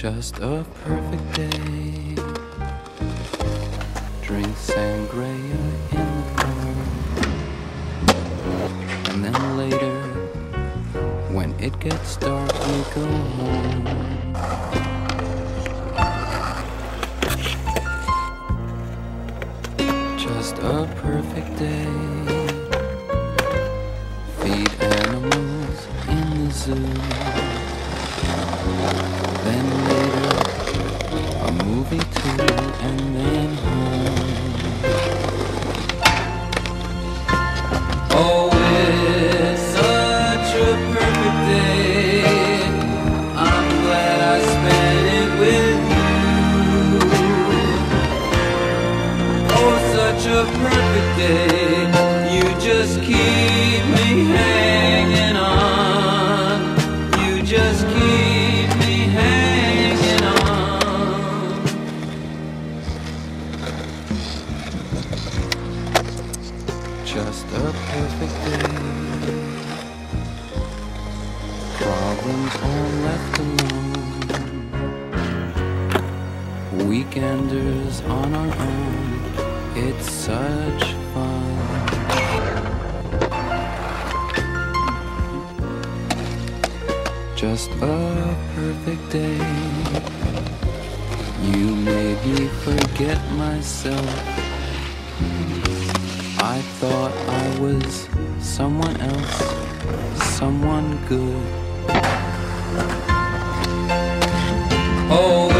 Just a perfect day. Drink sangria in the car, and then later, when it gets dark, we go home. Just a perfect day. Feed animals in the zoo. Then later, a movie too, and then home. Oh, it's such a perfect day. I'm glad I spent it with you. Oh, such a perfect day. You just keep me hanging on. You just keep me hanging on. Just a perfect day. Problems all left alone. Weekenders on our own. It's such fun. Just a perfect day. You made me forget myself. I thought I was someone else, someone good. Oh,